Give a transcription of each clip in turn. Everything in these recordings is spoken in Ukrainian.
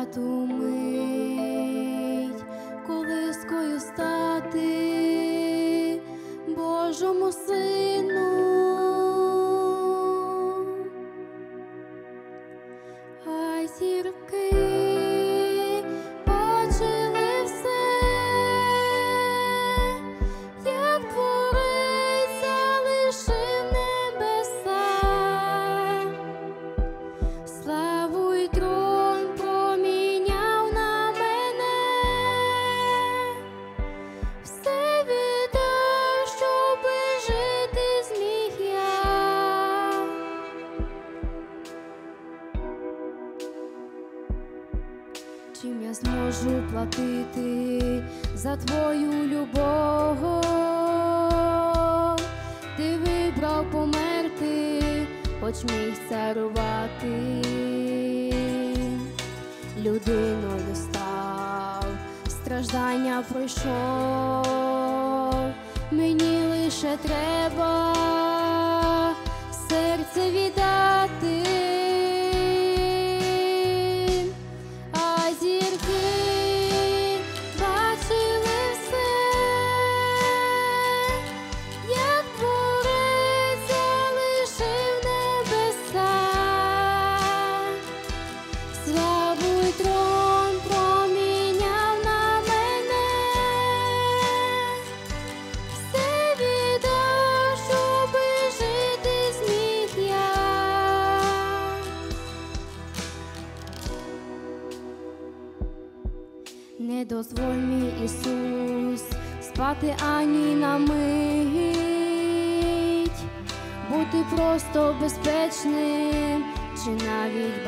ту мить, колискою стати Божому Сину. А зірки бачили все, як Творець залишив небеса. Славу й трон проміняв на мене, все віддав, щоби жити зміг я. Чим я зможу платити за Твою любов? Ти вибрав померти, хоч міг царувати. Людиною став, страждання пройшов, мені лише треба серце віддати. А зірки бачили все, як Творець залишив небеса. Славу й трон проміняв на мене, все віддав, щоби жити зміг я. Не дозволь, мій Ісус, спати ані на мить, бути просто безпечним чи навіть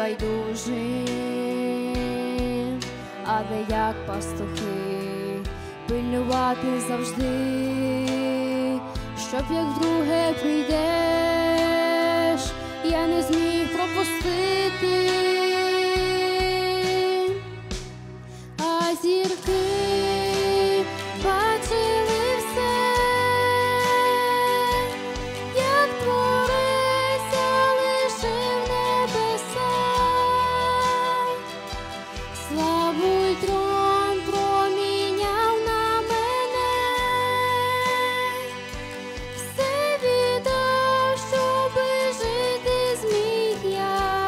байдужим, але як пастухи пильнувати завжди, щоб як вдруге прийдеш, я не зміг пропустити. А зірки бачили все, як Творець залишив небеса. Славу й трон проміняв на мене, все віддав, щоби жити зміг я.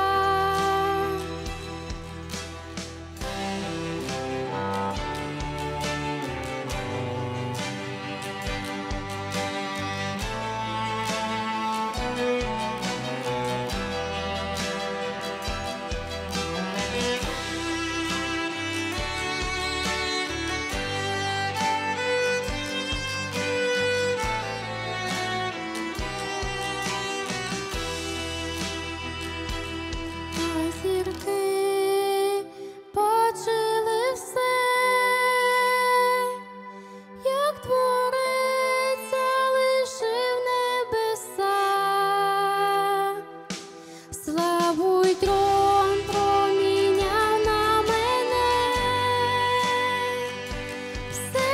А зірки бачили все, як Творець залишив небеса. Славу й трон проміняв на мене, все